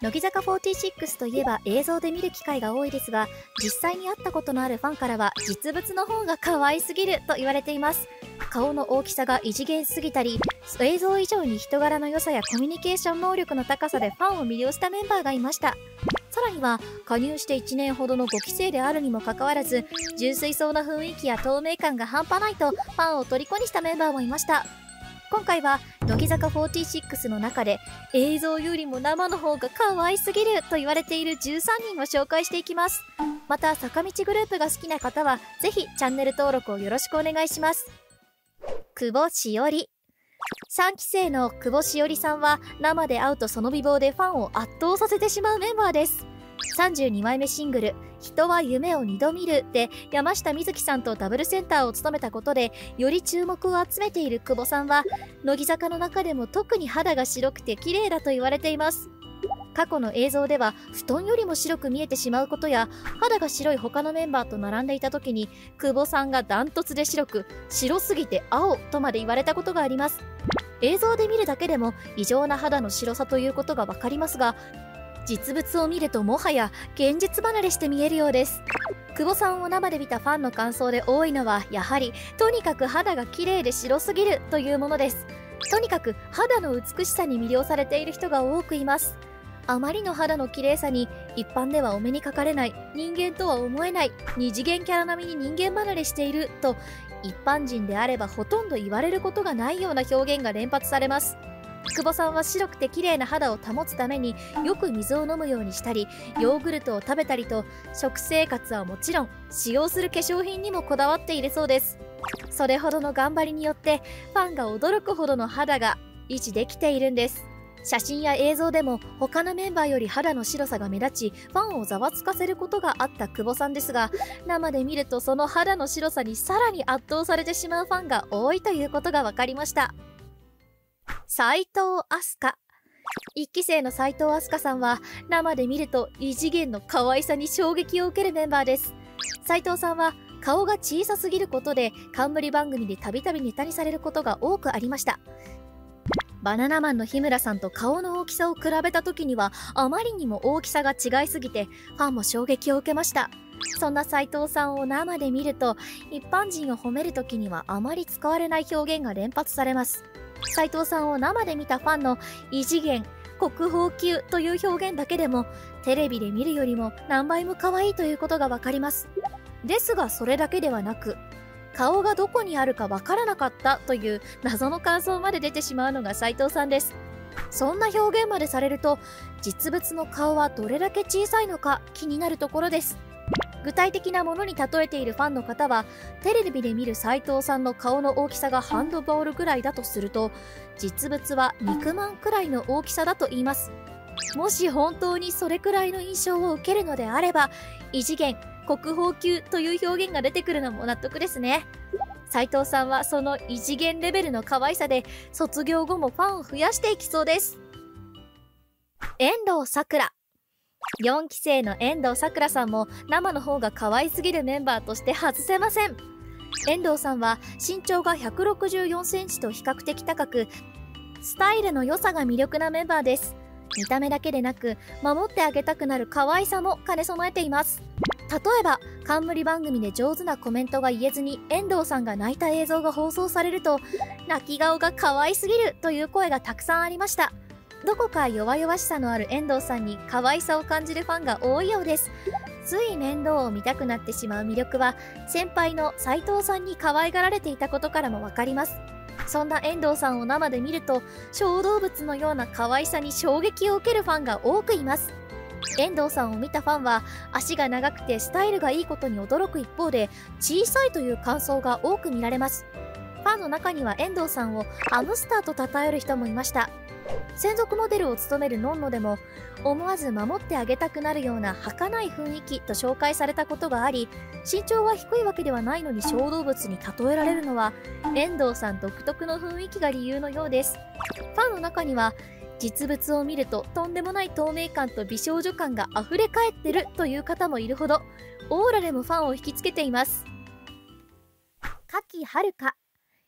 乃木坂46といえば映像で見る機会が多いですが、実際に会ったことのあるファンからは実物の方が可愛すぎると言われています。顔の大きさが異次元すぎたり、映像以上に人柄の良さやコミュニケーション能力の高さでファンを魅了したメンバーがいました。さらには加入して1年ほどの5期生であるにもかかわらず、純粋そうな雰囲気や透明感が半端ないとファンを虜にしたメンバーもいました。今回は乃木坂46の中で映像よりも生の方が可愛すぎると言われている13人を紹介していきます。また坂道グループが好きな方はぜひチャンネル登録をよろしくお願いします。久保しおり。3期生の久保しおりさんは生で会うとその美貌でファンを圧倒させてしまうメンバーです。32枚目シングル「人は夢を二度見る」で山下美月さんとダブルセンターを務めたことでより注目を集めている久保さんは、乃木坂の中でも特に肌が白くて綺麗だと言われています。過去の映像では布団よりも白く見えてしまうことや、肌が白い他のメンバーと並んでいた時に久保さんがダントツで白く、白すぎて青とまで言われたことがあります。映像で見るだけでも異常な肌の白さということがわかりますが、実物を見るともはや現実離れして見えるようです。久保さんを生で見たファンの感想で多いのは、やはりとにかく肌が綺麗で白すぎるというものです。とにかく肌の美しさに魅了されている人が多くいます。あまりの肌の綺麗さに一般ではお目にかかれない、人間とは思えない、二次元キャラ並みに人間離れしていると、一般人であればほとんど言われることがないような表現が連発されます。久保さんは白くて綺麗な肌を保つためによく水を飲むようにしたり、ヨーグルトを食べたりと、食生活はもちろん使用する化粧品にもこだわっているそうです。それほどの頑張りによってファンが驚くほどの肌が維持できているんです。写真や映像でも他のメンバーより肌の白さが目立ち、ファンをざわつかせることがあった久保さんですが、生で見るとその肌の白さにさらに圧倒されてしまうファンが多いということが分かりました。斉藤飛鳥。1期生の斉藤飛鳥さんは生で見ると異次元の可愛さに衝撃を受けるメンバーです。斉藤さんは顔が小さすぎることで冠番組でたびたびネタにされることが多くありました。バナナマンの日村さんと顔の大きさを比べた時にはあまりにも大きさが違いすぎてファンも衝撃を受けました。そんな斉藤さんを生で見ると、一般人を褒める時にはあまり使われない表現が連発されます。斉藤さんを生で見たファンの異次元、国宝級という表現だけでもテレビで見るよりも何倍も可愛いということがわかります。ですがそれだけではなく、顔がどこにあるかわからなかったという謎の感想まで出てしまうのが斉藤さんです。そんな表現までされると、実物の顔はどれだけ小さいのか気になるところです。具体的なものに例えているファンの方は、テレビで見る斉藤さんの顔の大きさがハンドボールぐらいだとすると、実物は肉まんくらいの大きさだと言います。もし本当にそれくらいの印象を受けるのであれば、異次元、国宝級という表現が出てくるのも納得ですね。斉藤さんはその異次元レベルの可愛さで卒業後もファンを増やしていきそうです。遠藤さくら。4期生の遠藤さくらさんも生の方が可愛すぎるメンバーとして外せません。遠藤さんは身長が164センチと比較的高く、スタイルの良さが魅力なメンバーです。見た目だけでなく守ってあげたくなる可愛さも兼ね備えています。例えば冠番組で上手なコメントが言えずに遠藤さんが泣いた映像が放送されると、泣き顔が可愛すぎるという声がたくさんありました。どこか弱々しさのある遠藤さんに可愛さを感じるファンが多いようです。つい面倒を見たくなってしまう魅力は先輩の斉藤さんに可愛がられていたことからもわかります。そんな遠藤さんを生で見ると、小動物のような可愛さに衝撃を受けるファンが多くいます。遠藤さんを見たファンは足が長くてスタイルがいいことに驚く一方で、小さいという感想が多く見られます。ファンの中には遠藤さんをハムスターと称える人もいました。専属モデルを務めるのんのでも、思わず守ってあげたくなるような儚い雰囲気と紹介されたことがあり、身長は低いわけではないのに小動物に例えられるのは遠藤さん独特の雰囲気が理由のようです。ファンの中には実物を見るととんでもない透明感と美少女感が溢れ返ってるという方もいるほど、オーラでもファンを引きつけています。夏季はるか。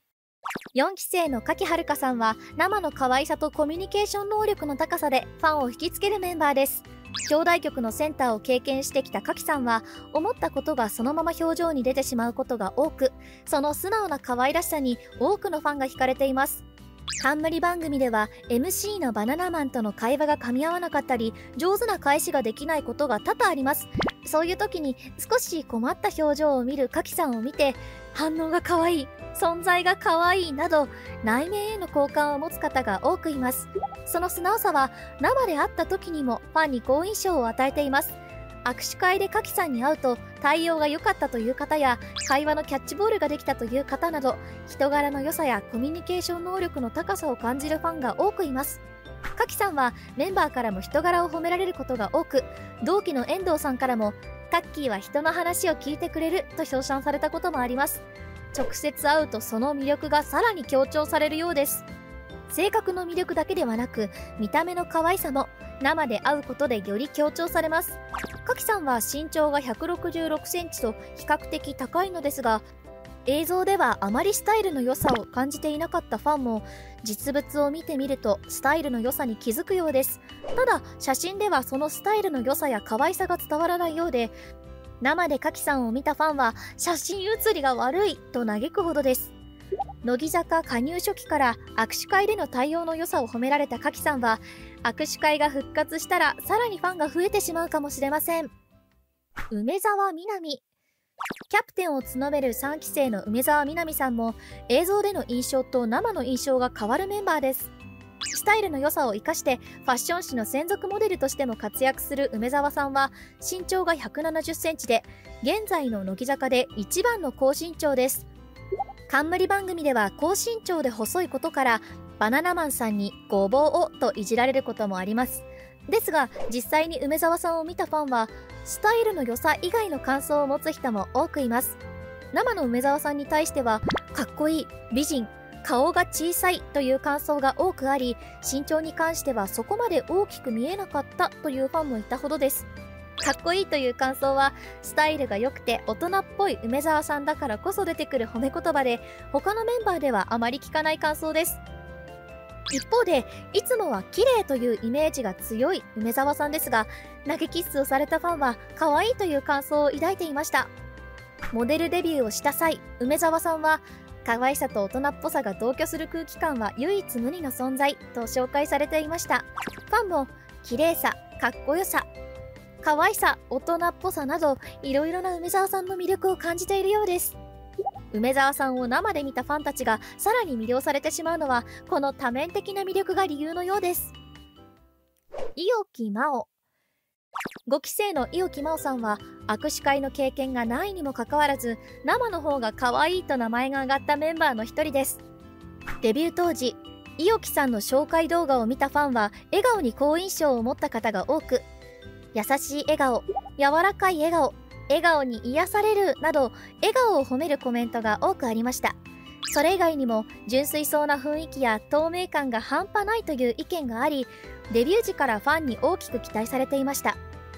4期生の柿遥さんは生の可愛さとコミュニケーション能力の高さでファンを引きつけるメンバーです。兄弟局のセンターを経験してきた柿さんは思ったことがそのまま表情に出てしまうことが多く、その素直な可愛らしさに多くのファンが惹かれています。冠番組では MC のバナナマンとの会話が噛み合わなかったり上手な返しができないことが多々あります。そういう時に少し困った表情を見る柿さんを見て、反応が可愛い、存在が可愛いなど内面への好感を持つ方が多くいます。その素直さは生で会った時にもファンに好印象を与えています。握手会で柿さんに会うと対応が良かったという方や会話のキャッチボールができたという方など、人柄の良さやコミュニケーション能力の高さを感じるファンが多くいます。柿さんはメンバーからも人柄を褒められることが多く、同期の遠藤さんからもタッキーは人の話を聞いてくれると称賛されたこともあります。直接会うとその魅力がさらに強調されるようです。性格の魅力だけではなく見た目の可愛さも生で会うことでより強調されます。柿さんは身長が166センチと比較的高いのですが、映像ではあまりスタイルの良さを感じていなかったファンも実物を見てみるとスタイルの良さに気づくようです。ただ写真ではそのスタイルの良さや可愛さが伝わらないようで、生で柿さんを見たファンは写真写りが悪いと嘆くほどです。乃木坂加入初期から握手会での対応の良さを褒められた柿さんは、握手会が復活したらさらにファンが増えてしまうかもしれません。梅澤美波。キャプテンを務める3期生の梅澤美波さんも映像での印象と生の印象が変わるメンバーです。スタイルの良さを生かしてファッション誌の専属モデルとしても活躍する梅澤さんは身長が170センチで現在の乃木坂で一番の高身長です。冠番組では高身長で細いことからバナナマンさんにごぼうをといじられることもあります。ですが実際に梅澤さんを見たファンはスタイルの良さ以外の感想を持つ人も多くいます。生の梅澤さんに対してはかっこいい、美人、顔が小さいという感想が多くあり、身長に関してはそこまで大きく見えなかったというファンもいたほどです。かっこいいという感想はスタイルが良くて大人っぽい梅澤さんだからこそ出てくる褒め言葉で、他のメンバーではあまり聞かない感想です。一方でいつもは綺麗というイメージが強い梅澤さんですが、投げキッスをされたファンは可愛いという感想を抱いていました。モデルデビューをした際、梅澤さんは可愛さと大人っぽさが同居する空気感は唯一無二の存在と紹介されていました。ファンも綺麗さ、かっこよさ、可愛さ、大人っぽさなどいろいろな梅澤さんの魅力を感じているようです。梅澤さんを生で見たファンたちがさらに魅了されてしまうのはこの多面的な魅力が理由のようです。伊尾木真央。5期生の伊尾木真央さんは握手会の経験がないにもかかわらず生の方が可愛いと名前が挙がったメンバーの一人です。デビュー当時伊尾木さんの紹介動画を見たファンは笑顔に好印象を持った方が多く、優しい笑顔、柔らかい笑顔、笑顔に癒されるなど笑顔を褒めるコメントが多くありました。それ以外にも純粋そうな雰囲気や透明感が半端ないという意見があり、デビュー時からファンに大きく期待されていました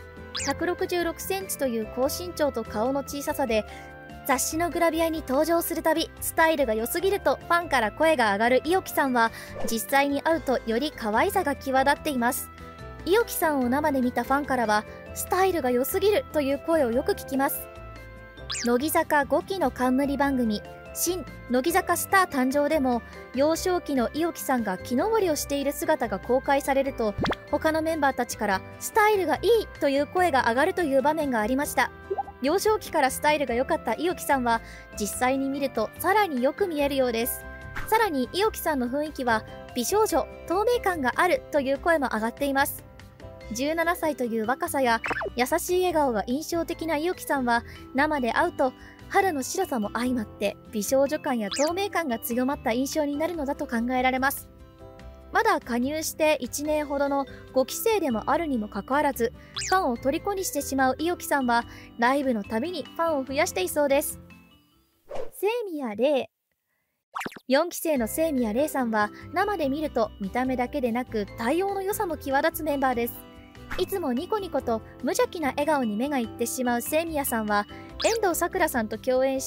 。166センチという高身長と顔の小ささで雑誌のグラビアに登場するたびスタイルが良すぎるとファンから声が上がる伊尾木さんは実際に会うとより可愛さが際立っています。伊尾木さんを生で見たファンからはスタイルが良すぎるという声をよく聞きます。乃木坂5期の冠番組新乃木坂スター誕生でも幼少期の伊尾木さんが木登りをしている姿が公開されると他のメンバーたちからスタイルがいいという声が上がるという場面がありました。幼少期からスタイルが良かった伊尾木さんは実際に見るとさらによく見えるようです。さらに伊尾木さんの雰囲気は美少女、透明感があるという声も上がっています。17歳という若さや優しい笑顔が印象的な伊尾木さんは生で会うと肌の白さも相まって美少女感や透明感が強まった印象になるのだと考えられます。まだ加入して1年ほどの5期生でもあるにもかかわらずファンを虜にしてしまう伊尾木さんはライブのたびにファンを増やしていそうです。清宮レイ。4期生の清宮レイさんは生で見ると見た目だけでなく対応の良さも際立つメンバーです。いつもニコニコと無邪気な笑顔に目がいってしまう清宮さんは遠藤さくらさんと共演した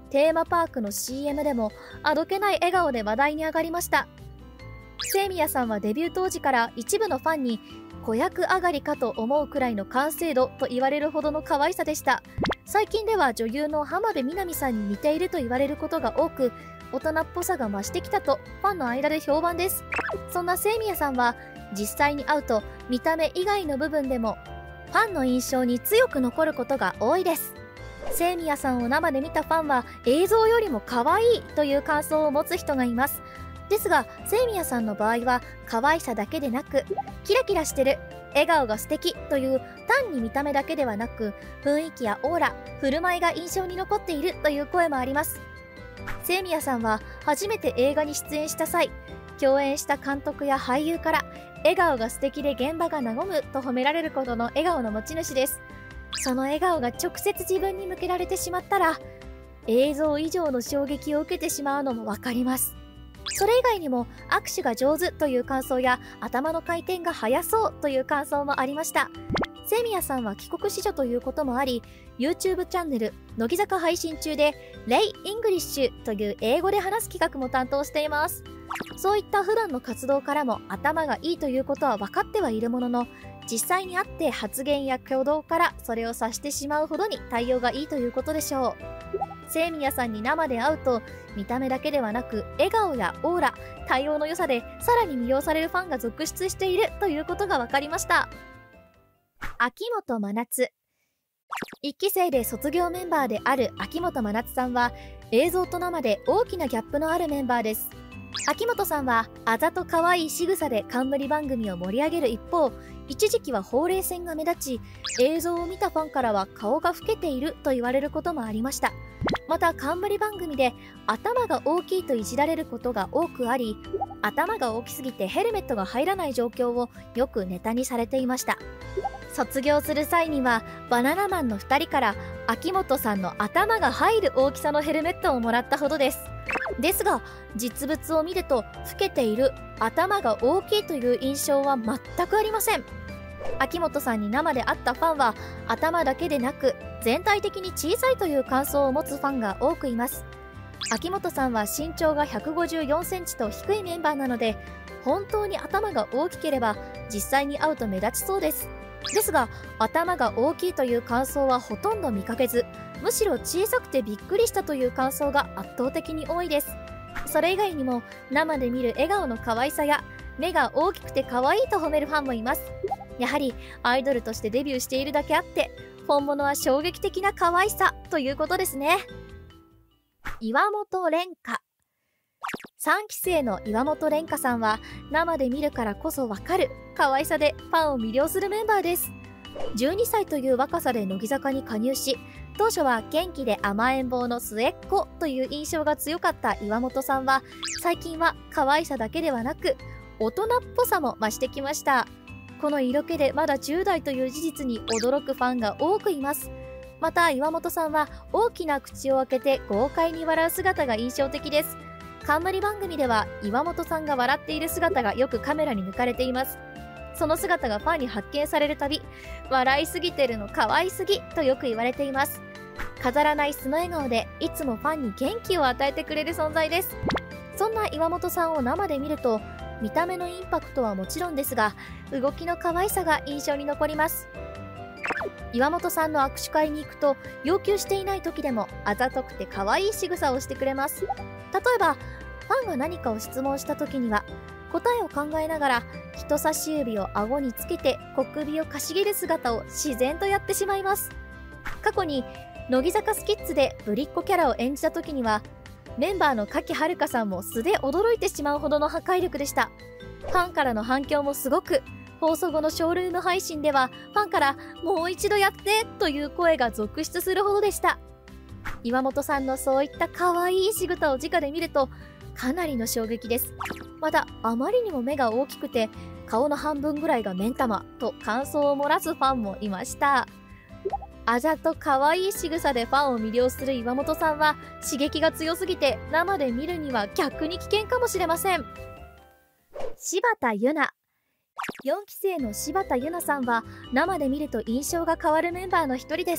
テーマパークの CM でもあどけない笑顔で話題に上がりました。清宮さんはデビュー当時から一部のファンに子役上がりかと思うくらいの完成度と言われるほどの可愛さでした。最近では女優の浜辺美波さんに似ていると言われることが多く、大人っぽさが増してきたとファンの間で評判です。そんな清宮さんは実際に会うと見た目以外の部分でもファンの印象に強く残ることが多いです。清宮さんを生で見たファンは映像よりも可愛いという感想を持つ人がいます。ですが清宮さんの場合は可愛さだけでなくキラキラしてる、笑顔が素敵という単に見た目だけではなく雰囲気やオーラ、振る舞いが印象に残っているという声もあります。清宮さんは初めて映画に出演した際、共演した監督や俳優から笑顔が素敵で現場が和むと褒められることの笑顔の持ち主です。その笑顔が直接自分に向けられてしまったら映像以上の衝撃を受けてしまうのもわかります。それ以外にも握手が上手という感想や頭の回転が速そうという感想もありました。清宮さんは帰国子女ということもあり YouTube チャンネル乃木坂配信中でレイ・イングリッシュという英語で話す企画も担当しています。そういった普段の活動からも頭がいいということは分かってはいるものの、実際に会って発言や挙動からそれを察してしまうほどに対応がいいということでしょう。清宮さんに生で会うと見た目だけではなく笑顔やオーラ、対応の良さでさらに魅了されるファンが続出しているということが分かりました。秋元真夏。1期生で卒業メンバーである秋元真夏さんは映像と生で大きなギャップのあるメンバーです。秋元さんはあざと可愛い仕草で冠番組を盛り上げる一方、一時期はほうれい線が目立ち映像を見たファンからは顔が老けていると言われることもありました。また冠番組で頭が大きいといじられることが多くあり、頭が大きすぎてヘルメットが入らない状況をよくネタにされていました。卒業する際にはバナナマンの2人から秋元さんの頭が入る大きさのヘルメットをもらったほどです。ですが実物を見ると老けている、頭が大きいという印象は全くありません。秋元さんに生で会ったファンは頭だけでなく全体的に小さいという感想を持つファンが多くいます。秋元さんは身長が154センチと低いメンバーなので、本当に頭が大きければ実際に会うと目立ちそうです。ですが頭が大きいという感想はほとんど見かけず、むしろ小さくてびっくりしたという感想が圧倒的に多いです。それ以外にも生で見る笑顔の可愛さや目が大きくて可愛いと褒めるファンもいます。やはりアイドルとしてデビューしているだけあって本物は衝撃的な可愛さということですね。岩本蓮加。3期生の岩本蓮加さんは生で見るからこそわかる可愛さでファンを魅了するメンバーです。12歳という若さで乃木坂に加入し、当初は元気で甘えん坊の末っ子という印象が強かった岩本さんは最近は可愛さだけではなく大人っぽさも増してきました。この色気でまだ10代という事実に驚くファンが多くいます。また岩本さんは大きな口を開けて豪快に笑う姿が印象的です。冠番組では岩本さんが笑っている姿がよくカメラに抜かれています。その姿がファンに発見されるたび、笑いすぎてるの可愛すぎとよく言われています。飾らない素の笑顔でいつもファンに元気を与えてくれる存在です。そんな岩本さんを生で見ると見た目のインパクトはもちろんですが動きの可愛さが印象に残ります。岩本さんの握手会に行くと要求していない時でもあざとくて可愛い仕草をしてくれます。例えばファンが何かを質問した時には答えを考えながら人差し指を顎につけて小首をかしげる姿を自然とやってしまいます。過去に乃木坂スキッズでぶりっ子キャラを演じた時にはメンバーの賀喜遥香さんも素で驚いてしまうほどの破壊力でした。ファンからの反響もすごく、放送後のショールーム配信ではファンからもう一度やってという声が続出するほどでした。岩本さんのそういった可愛い仕草を直で見るとかなりの衝撃です。またあまりにも目が大きくて顔の半分ぐらいが目ん玉と感想を漏らすファンもいました。あざと可愛い仕草でファンを魅了する岩本さんは刺激が強すぎて生で見るには逆に危険かもしれません。柴田柚菜。4期生の柴田柚菜さんは生で見ると印象が変わるメンバーの一人です。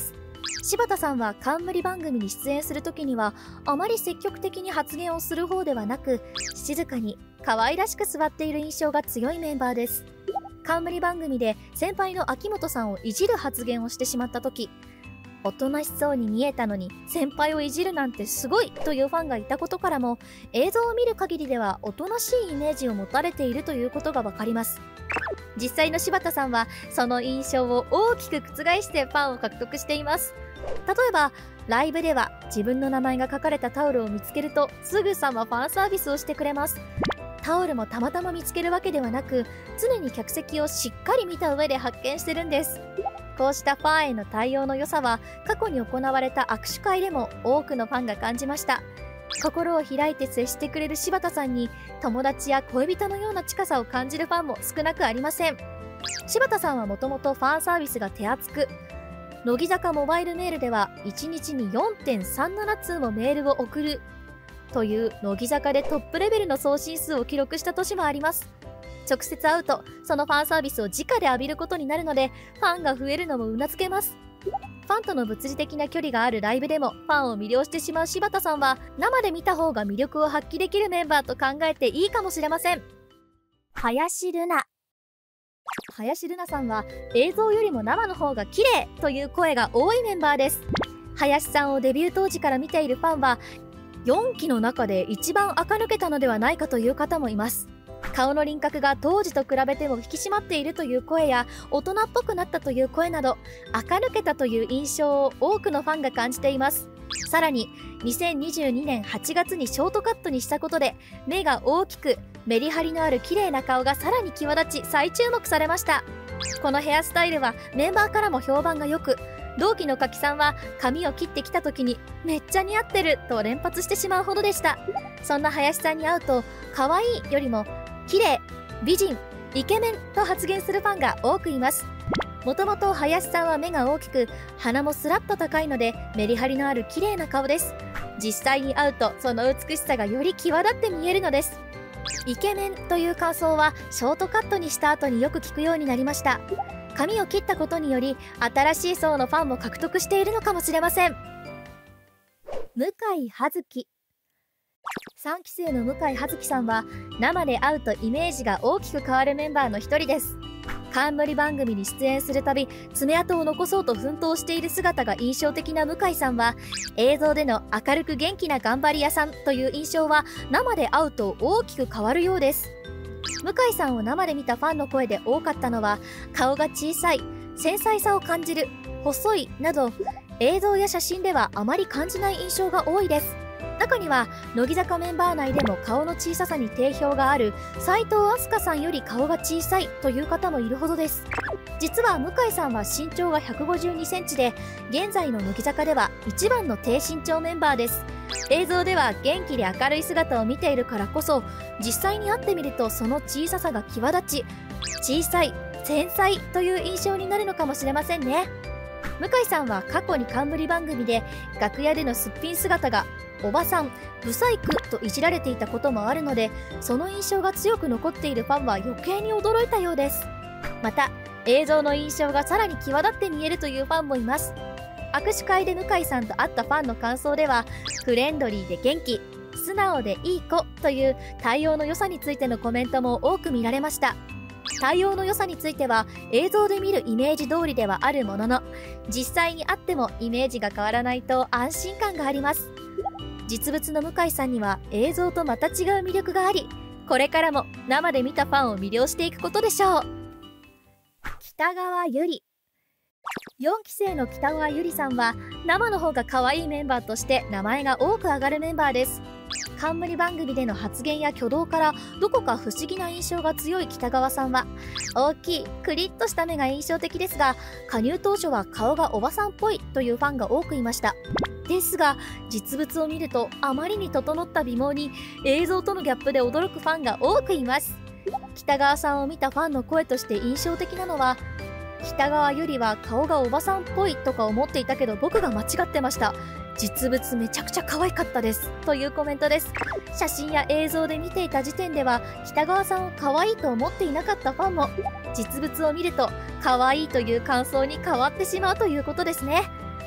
柴田さんは冠番組に出演するときにはあまり積極的に発言をする方ではなく、静かに可愛らしく座っている印象が強いメンバーです。冠番組で先輩の秋元さんをいじる発言をしてしまったとき、おとなしそうに見えたのに先輩をいじるなんてすごいというファンがいたことからも、映像を見る限りではおとなしいイメージを持たれているということがわかります。実際の柴田さんはその印象を大きく覆してファンを獲得しています。例えばライブでは自分の名前が書かれたタオルを見つけるとすぐさまファンサービスをしてくれます。タオルもたまたま見つけるわけではなく、常に客席をしっかり見た上で発見してるんです。こうしたファンへの対応の良さは過去に行われた握手会でも多くのファンが感じました。心を開いて接してくれる柴田さんに友達や恋人のような近さを感じるファンも少なくありません。柴田さんはもともとファンサービスが手厚く、乃木坂モバイルメールでは1日に 4.37 通もメールを送るという乃木坂でトップレベルの送信数を記録した年もあります。直接会うとそのファンサービスを直で浴びることになるので、ファンが増えるのもうなずけます。ファンとの物理的な距離があるライブでもファンを魅了してしまう柴田さんは、生で見た方が魅力を発揮できるメンバーと考えていいかもしれません。林瑠奈。林瑠奈さんは映像よりも生の方が綺麗という声が多いメンバーです。林さんをデビュー当時から見ているファンは、4期の中で一番垢抜けたのではないかという方もいます。顔の輪郭が当時と比べても引き締まっているという声や、大人っぽくなったという声など、垢抜けたという印象を多くのファンが感じています。さらに2022年8月にショートカットにしたことで、目が大きくメリハリのある綺麗な顔がさらに際立ち再注目されました。このヘアスタイルはメンバーからも評判が良く、同期の柿さんは髪を切ってきた時にめっちゃ似合ってると連発してしまうほどでした。そんな林さんに会うと、可愛いよりも綺麗、美人、イケメンと発言するファンが多くいます。もともと林さんは目が大きく、鼻もスラッと高いのでメリハリのある綺麗な顔です。実際に会うとその美しさがより際立って見えるのです。イケメンという感想はショートカットにした後によく聞くようになりました。髪を切ったことにより新しい層のファンも獲得しているのかもしれません。向井葉月。3期生の向井葉月さんは生で会うとイメージが大きく変わるメンバーの一人です。冠番組に出演するたび爪痕を残そうと奮闘している姿が印象的な向井さんは、映像での明るく元気な頑張り屋さんという印象は生で会うと大きく変わるようです。向井さんを生で見たファンの声で多かったのは、顔が小さい、繊細さを感じる、細いなど、映像や写真ではあまり感じない印象が多いです。中には乃木坂メンバー内でも顔の小ささに定評がある斉藤飛鳥さんより顔が小さいという方もいるほどです。実は向井さんは身長が152センチで、現在の乃木坂では一番の低身長メンバーです。映像では元気で明るい姿を見ているからこそ、実際に会ってみるとその小ささが際立ち、小さい、繊細という印象になるのかもしれませんね。向井さんは過去に冠番組で楽屋でのすっぴん姿がおばさん、ブサイクといじられていたこともあるので、その印象が強く残っているファンは余計に驚いたようです。また映像の印象がさらに際立って見えるというファンもいます。握手会で向井さんと会ったファンの感想では、フレンドリーで元気、素直でいい子という対応の良さについてのコメントも多く見られました。対応の良さについては映像で見るイメージ通りではあるものの、実際に会ってもイメージが変わらないと安心感があります。実物の向井さんには映像とまた違う魅力があり、これからも生で見たファンを魅了していくことでしょう。北川悠理。4期生の北川悠理さんは生の方が可愛いメンバーとして名前が多く挙がるメンバーです。冠番組での発言や挙動からどこか不思議な印象が強い北川さんは、大きいクリッとした目が印象的ですが、加入当初は顔がおばさんっぽいというファンが多くいました。ですが実物を見るとあまりに整った美貌に映像とのギャップで驚くファンが多くいます。北川さんを見たファンの声として印象的なのは、北川悠理は顔がおばさんっぽいとか思っていたけど僕が間違ってました、実物めちゃくちゃ可愛かったですというコメントです。写真や映像で見ていた時点では北川さんを可愛いと思っていなかったファンも、実物を見ると可愛いという感想に変わってしまうということですね。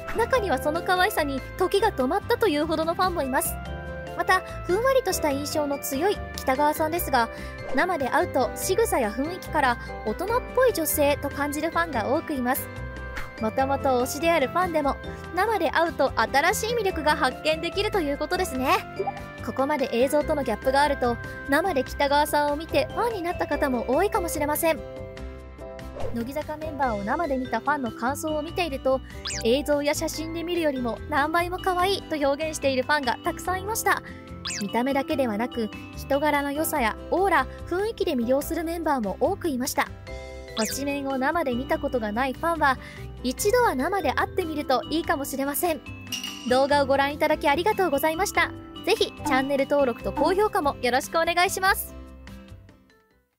中にはその可愛さに時が止まったというほどのファンもいます。また、ふんわりとした印象の強い北川さんですが、生で会うと仕草や雰囲気から大人っぽい女性と感じるファンが多くいます。もともと推しであるファンでも、生で会うと新しい魅力が発見できるということですね。ここまで映像とのギャップがあると、生で北川さんを見てファンになった方も多いかもしれません。乃木坂メンバーを生で見たファンの感想を見ていると、映像や写真で見るよりも何倍も可愛いと表現しているファンがたくさんいました。見た目だけではなく、人柄の良さやオーラ、雰囲気で魅了するメンバーも多くいました。推しメンを生で見たことがないファンは、一度は生で会ってみるといいかもしれません。動画をご覧いただきありがとうございました。ぜひチャンネル登録と高評価もよろしくお願いします。